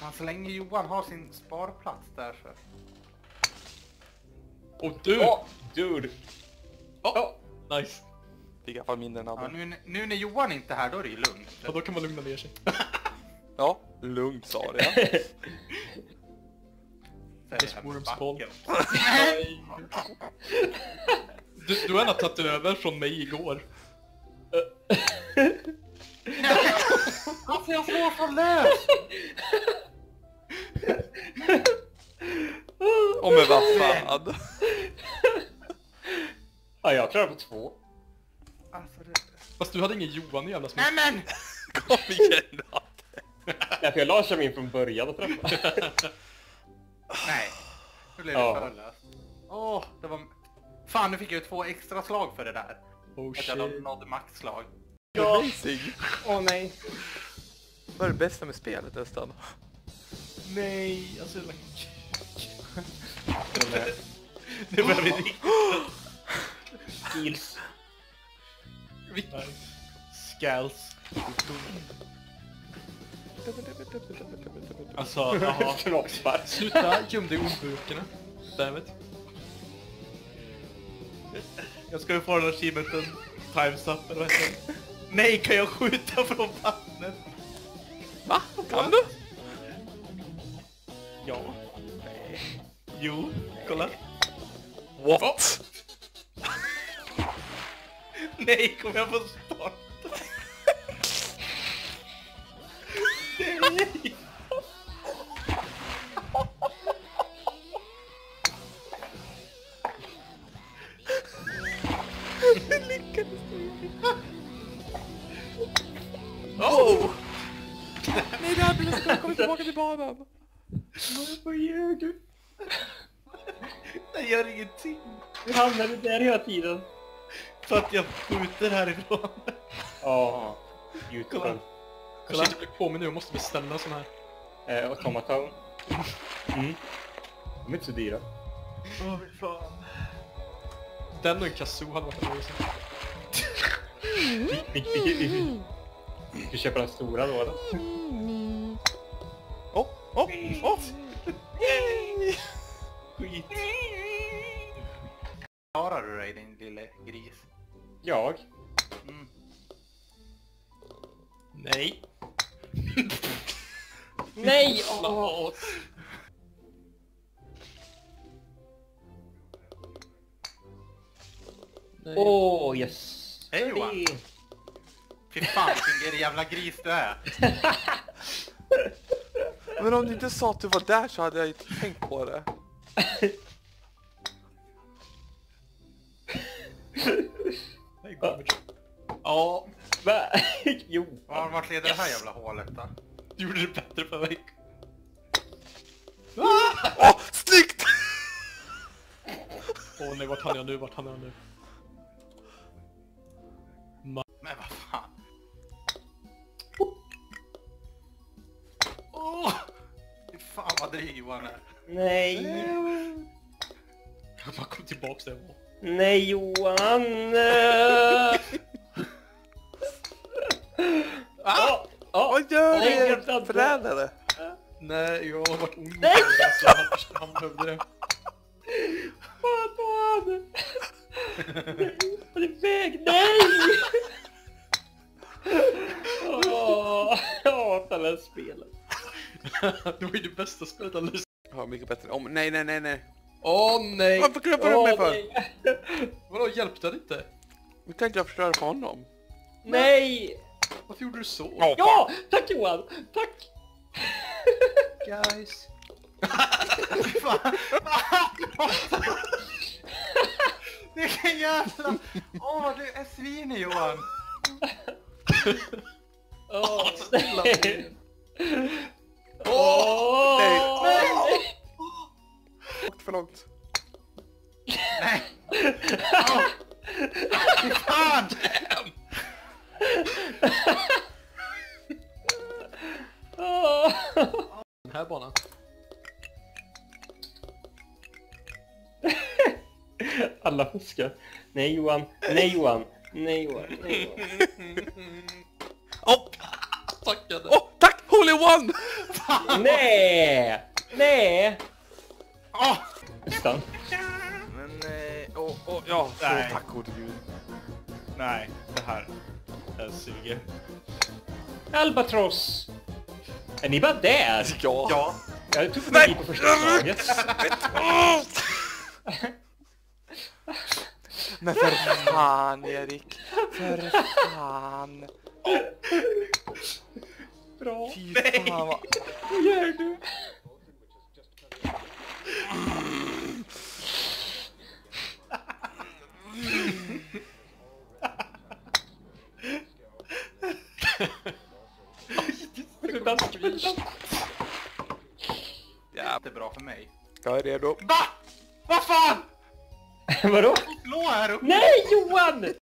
Fan, så länge Johan har sin sparplats där så... Och du! Dude! Nice. Fick i alla fall mindre än Ja, andra. nu när Johan inte är här, då är det ju lugnt. Ja, då kan man lugna ner sig. Ja, lugnt sa det. Så är det Worms här boll. backen. Du har ändå tagit över från mig igår. Alltså jag slår från lös! Åh men vad fan. Ja, jag klarar på 2. Alltså det... Fast du hade ingen Johan i jävla smitt. Nej men! Kom igen då. Ja, för jag la sig in från början och träffa. Nej. Nu blev det för löst. Åh, det var... Fan, nu fick jag ju 2 extra slag för det där. Oh Att shit. jag nådde maxslag. Amazing. Åh nej. Vad är det bästa med spelet nästan? Nej, alltså jävla... Det börjar bli riktigt... Skills. Nice. Scals. Alltså, jaha. Knoppspark. Sluta göm dig i ordböckerna. Dammit. Jag ska ju få den här achievementen. Times up, eller vad heter det? Nej, kan jag skjuta från vattnet? Va? Kan du? Ja. Jo, kolla. What? Nej, kommer jag få start? Nej! Oh! Nej, det här blir så komma tillbaka till banan. Vad gör du? Jag gör ingenting. Du hamnade där hela tiden. För att jag skjuter härifrån. Ja. YouTuben. Kanske inte blir på mig nu, jag måste beställa sån här. Automaton. Mm. De är inte så dyra. Åh, fan. Den och en kazoo hade varit amazing. Du köper den stora då eller? Åh! Skit. Klarar du dig, din lille gris? Jag? Mm. Nej. Nej! Åh, yes! Hej, Johan. Fy fan, vilken jävla gris du är. Men om du inte sa att du var där så hade jag inte tänkt på det. Nej, garbage. Ja, Va? Jo. Vart leder det här jävla hålet då? du gjorde det bättre för mig. Åh, snyggt! Åh nej, vart hann jag nu? Vart hann jag nu? Men vad fan? Åh! Fy fan vad dryg Johan är. Nej. Jag bara kom tillbaks där jag var. Nej, Johan. Vad gör Nej, jag du? vet inte. Förrädare? Nej, jag har varit ond. Nej! Så han behövde det. Fan! Vad är väg? Nej! Jag hatar det här spelet. Det var ju det bästa spelet alldeles. Ja, mycket bättre. Nej. Åh nej! Varför klappar du mig för? Nej. Vadå, hjälpte det inte? Nu kan inte jag förstöra för honom. Nej! Varför gjorde du så? Ja! Tack Johan! Tack! Guys. Fan! Vilken jävla... Åh, du är svin Johan! Nej! Nej. Åkt för långt. Nej! Åh! Fy fan! Den här banan. Alla fuskar. Nej Johan, nej Johan, nej Johan, nej Johan. Åh! Tackade. Åh, tack! Holy one! Nej! Nej! Åh! Nästan. Men, ja, Nej. tack gode gud. Nej, det här suger. Albatross! Är ni bara där? Ja. Ja. Jag tog mig på första slaget. Men för fan, Erik. För fan. Bra. Fy fan vad... Vad gör du? Ja, Det är bra för mig. jag är redo. Va? Vad fan? Vadå? Blå här uppe. Nej, Johan!